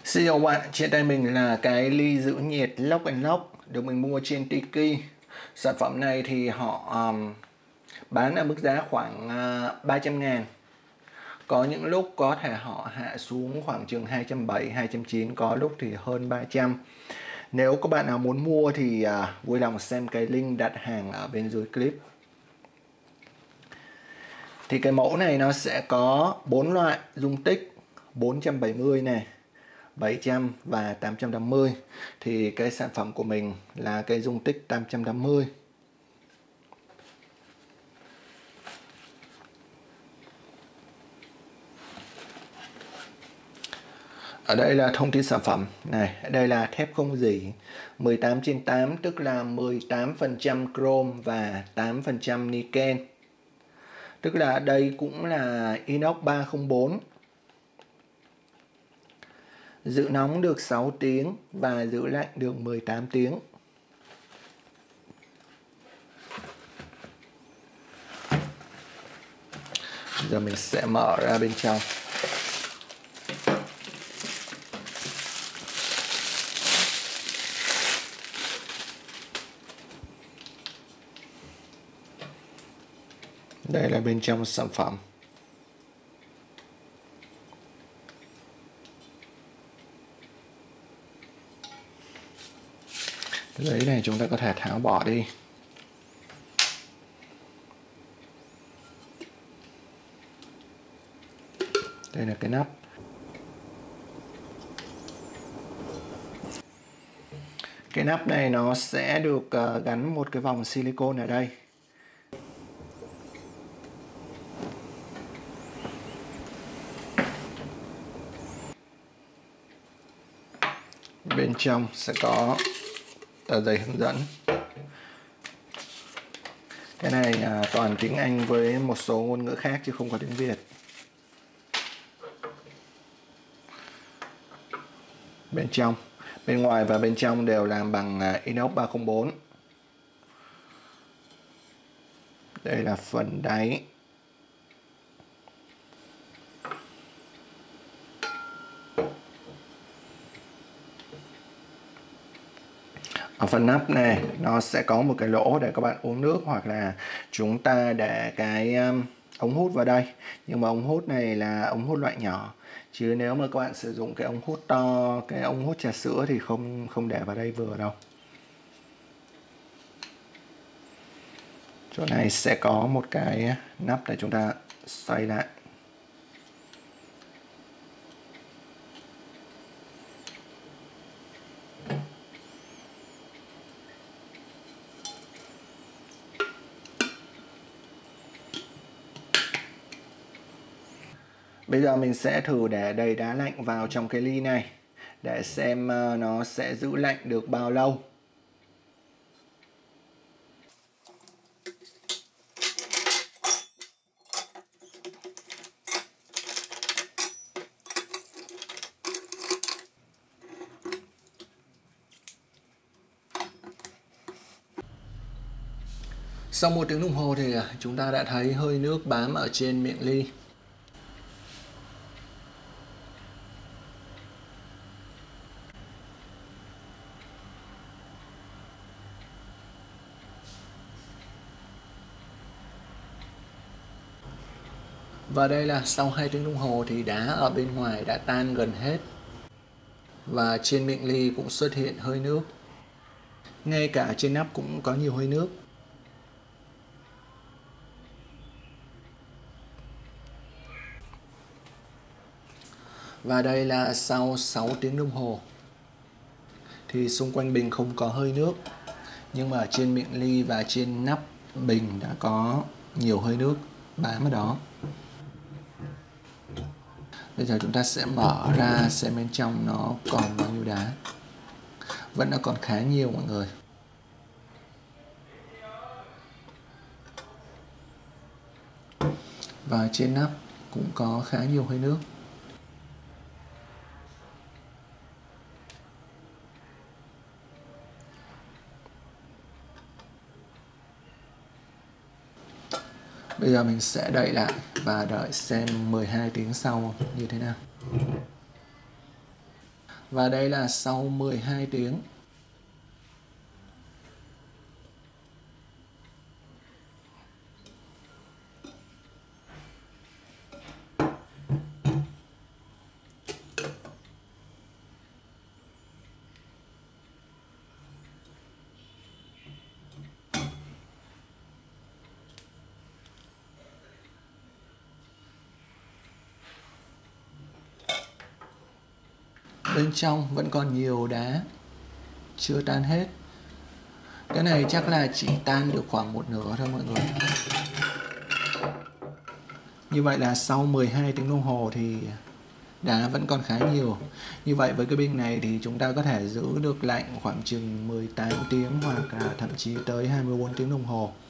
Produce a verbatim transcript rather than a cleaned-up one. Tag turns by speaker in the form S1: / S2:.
S1: Xin chào các bạn, trên tay mình là cái ly giữ nhiệt Lock and Lock được mình mua trên Tiki. Sản phẩm này thì họ um, bán ở mức giá khoảng uh, ba trăm ngàn. Có những lúc có thể họ hạ xuống khoảng chừng hai trăm bảy mươi, hai trăm chín mươi, có lúc thì hơn ba trăm. Nếu các bạn nào muốn mua thì uh, vui lòng xem cái link đặt hàng ở bên dưới clip. Thì cái mẫu này nó sẽ có bốn loại dung tích: bốn trăm bảy mươi này, bảy trăm và tám trăm năm mươi. Thì cái sản phẩm của mình là cái dung tích tám trăm năm mươi. Ở đây là thông tin sản phẩm này, đây là thép không rỉ mười tám trên tám, tức là mười tám phần trăm chrome và tám phần trăm niken. Tức là đây cũng là inox ba không bốn. Giữ nóng được sáu tiếng và giữ lạnh được mười tám tiếng. Giờ mình sẽ mở ra bên trong. Đây là bên trong sản phẩm. Cái giấy này chúng ta có thể tháo bỏ đi. Đây là cái nắp. Cái nắp này nó sẽ được uh, gắn một cái vòng silicone ở đây. Bên trong sẽ có tờ giấy hướng dẫn. Cái này là toàn tiếng Anh với một số ngôn ngữ khác chứ không có tiếng Việt. Bên trong, bên ngoài và bên trong đều làm bằng inox ba không bốn. Đây là phần đáy. Ở phần nắp này nó sẽ có một cái lỗ để các bạn uống nước, hoặc là chúng ta để cái um, ống hút vào đây. Nhưng mà ống hút này là ống hút loại nhỏ, chứ nếu mà các bạn sử dụng cái ống hút to, cái ống hút trà sữa thì không không để vào đây vừa đâu. Chỗ này sẽ có một cái nắp để chúng ta xoay lại. Bây giờ mình sẽ thử để đầy đá lạnh vào trong cái ly này để xem nó sẽ giữ lạnh được bao lâu. Sau một tiếng đồng hồ thì chúng ta đã thấy hơi nước bám ở trên miệng ly. Và đây là sau hai tiếng đồng hồ thì đá ở bên ngoài đã tan gần hết. Và trên miệng ly cũng xuất hiện hơi nước. Ngay cả trên nắp cũng có nhiều hơi nước. Và đây là sau sáu tiếng đồng hồ. Thì xung quanh bình không có hơi nước, nhưng mà trên miệng ly và trên nắp bình đã có nhiều hơi nước bám ở đó. Bây giờ chúng ta sẽ mở ra xem bên trong nó còn bao nhiêu đá. Vẫn nó còn khá nhiều mọi người. Và trên nắp cũng có khá nhiều hơi nước. Bây giờ mình sẽ đậy lại và đợi xem mười hai tiếng sau như thế nào. Và đây là sau mười hai tiếng. Bên trong vẫn còn nhiều đá chưa tan hết. Cái này chắc là chỉ tan được khoảng một nửa thôi mọi người. Như vậy là sau mười hai tiếng đồng hồ thì đá vẫn còn khá nhiều. Như vậy với cái bình này thì chúng ta có thể giữ được lạnh khoảng chừng mười tám tiếng hoặc là thậm chí tới hai mươi bốn tiếng đồng hồ.